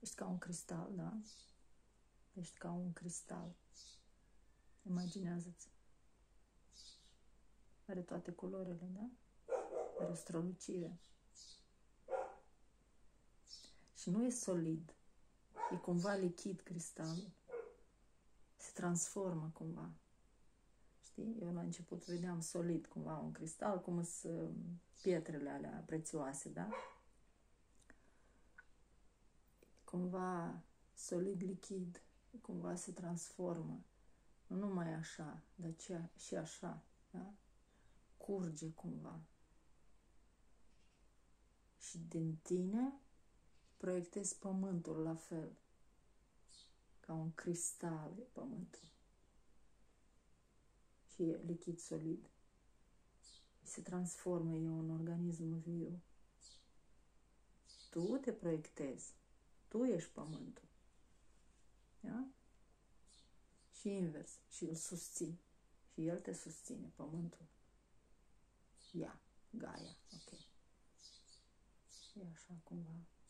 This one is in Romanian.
Ești ca un cristal, da? Ești ca un cristal. Imaginează-ți. Are toate culorile, da? Are strălucire. Și nu e solid. E cumva lichid cristalul. Se transformă cumva. Știi? Eu la început vedeam solid cumva un cristal, cum sunt pietrele alea prețioase, da? Cumva solid lichid. Cumva se transformă. Nu numai așa, dar și așa, da? Curge cumva. Și din tine proiectezi pământul la fel. Ca un cristal e pământul. Și e lichid solid. Se transformă, e un organism viu. Tu te proiectezi. Tu ești pământul. Da? Și invers. Și îl susții. Și el te susține, pământul. Gaia. Ok. E așa cumva.